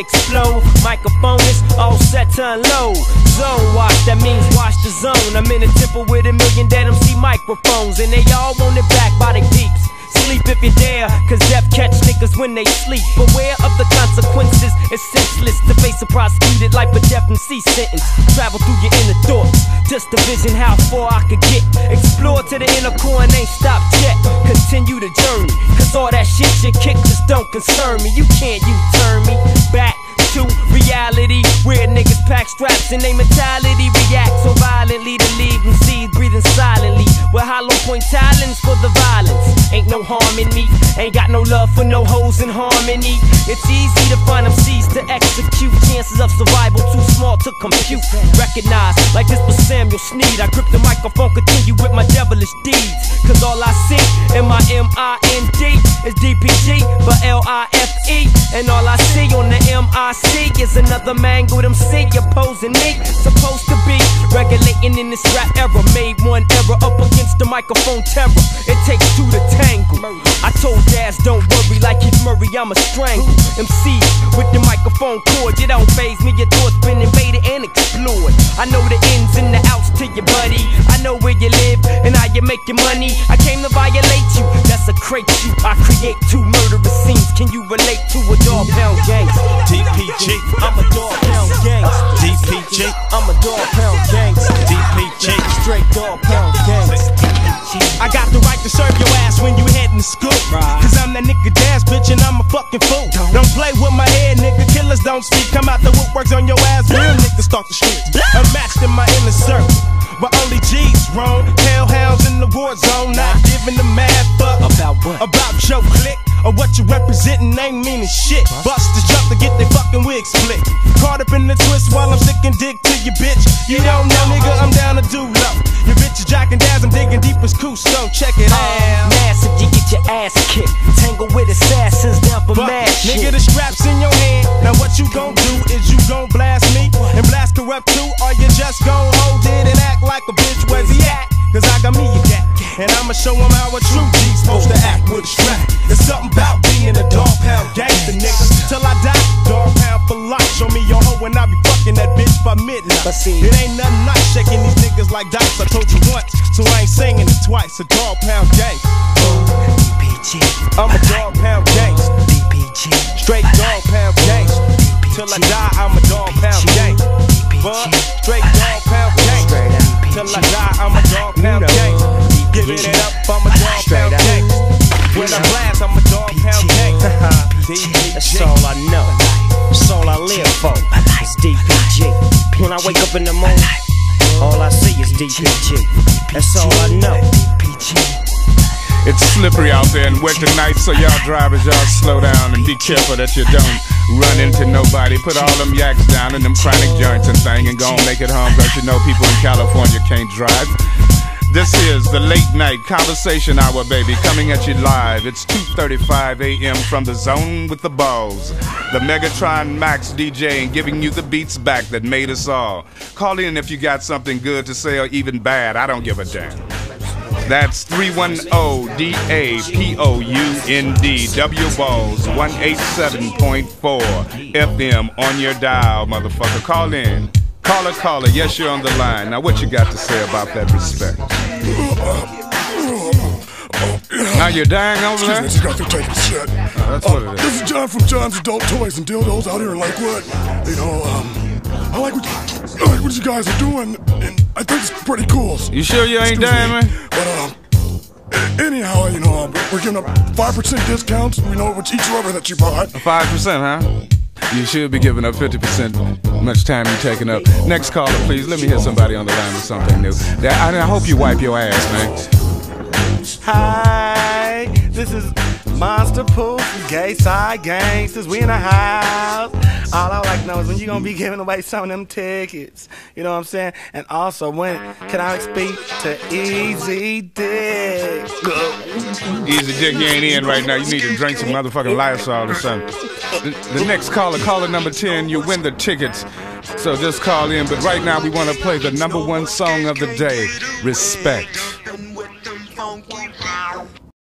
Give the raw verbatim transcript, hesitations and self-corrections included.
explode. Microphone is all set to unload. Zone watch, that means watch the zone. I'm in a temple with a million dead M C microphones, and they all want it back by the peeps. Sleep if you dare, cause death catch niggas when they sleep. Beware of the consequences, it's senseless to face a prosecuted life or death and C sentence. Travel through your inner thoughts, just to vision how far I could get. Explore to the inner core and ain't stopped yet. Continue the journey, cause all that shit you kick just don't concern me. You can't U-turn me back to reality, where niggas pack straps and they mentality react so violently to leave them seeds breathing silently with hollow point talents for the violence. Ain't no harm in me, ain't got no love for no hoes in harmony. It's easy to find them seeds to execute, chances of survival too small to compute. Recognize, like this was Samuel Sneed, I grip the microphone, continue with my devilish deeds. Cause all I see in my M I N D is D P G for L I F E. And all I see on the M I C is another mangled M C opposing me. Supposed to be regulating in this rap era. Made one error up against the microphone terror. It takes two to tangle. I told Daz don't worry, like Keith Murray, I'ma strangle M Cs with the microphone cord. You don't phase me, your thoughts been invaded and explored. I know the ins and the outs to your buddy. I know where you live and how you make your money. I came to violate you, that's a crate you. I create two murderous scenes. Can you relate to a dog pound gangster? D P G, I'm a dog pound gangster. D P G, I'm a dog pound gangster. D P G, straight dog pound gangster. I got the right to serve your ass when you headin' to school. Cause I'm that nigga Daz, bitch, and I'm a fucking fool. Don't play with my head, nigga. Killers don't speak. Come out the woodworks on your ass. Real niggas start the streets. Unmatched in my inner circle, but only G's wrong. Hellhounds in the war zone, not giving a mad fuck About what? about your clique or what you representing ain't meaning shit. Busters jump to get their fucking wigs split. Caught up in the twist while I'm sticking dick to your bitch. You don't know, nigga, I'm down to do low. Your bitch is jacking Daz, I'm digging deep as Cousteau. Check it out. Massive, you get your ass kicked. Tangle with assassins down for But, mad shit. nigga, the strap's in your hand. Now what you gon' do is you gon' blast me and blast corrupt too, or you just gon' hold it and act like a bitch. Where's he at? Cause I got me a gat, and I'ma show him how a true G's supposed to act with a strap. There's something about being a dog pound gangster, nigga. Till I die, dog pound for life. Show me your hoe and I be fucking that bitch by midnight. But see, it ain't nothing not shaking these niggas like dice. I told you once, so I ain't saying it twice. A dog pound gangster. D P G, I'm a dog pound gangster. D P G, Straight dog pound gangster. Till I die, I'm a dog pound gangster. But straight dog pound gangster. Till I die, I'm a dog pound gangster. Giving it up, I'm a dog pound gangster. When I blast, I'm a dog pound gangster. that's all I know. That's all I live for. It's D P G. When I wake up in the morning, all I see is D P G. That's all I know. It's slippery out there and wet tonight, so y'all drivers, y'all slow down and be careful that you don't run into nobody. Put all them yaks down in them chronic joints and thing and go and make it home, cause you know people in California can't drive. This is the late night conversation hour, baby, coming at you live. It's two thirty-five a m from the zone with the balls. The Megatron Max DJing, giving you the beats back that made us all. Call in if you got something good to say or even bad. I don't give a damn. That's three one zero D A P O U N D, W Balls, one eighty-seven point four F M on your dial, motherfucker. Call in. Caller, caller, yes, you're on the line. Now, what you got to say about that respect? Now you're dying over there? Excuse me, just got through taking shit. Oh, that's what it is. This is John from John's Adult Toys and Dildos out here in Lakewood. You know, um, I like what, I like what you guys are doing, and I think it's pretty cool. You sure you ain't Excuse dying, me. man? But, um, anyhow, you know, um, we're giving up five percent discounts, you know, with each rubber that you bought. five percent, huh? You should be giving up fifty percent much time you taking up. Next caller, please. Let me hear somebody on the line with something new. I, I hope you wipe your ass, man. Hi, this is Monster Pooh from Gay Side Gangsters. We in the house. All I like to know is when you gonna be giving away some of them tickets. You know what I'm saying? And also, when can I speak to Easy Dick? Easy Dick, you ain't in right now. You need to drink some motherfucking Lysol or something. The, the next caller, caller number ten, you win the tickets. So just call in. But right now, we want to play the number one song of the day, Respect.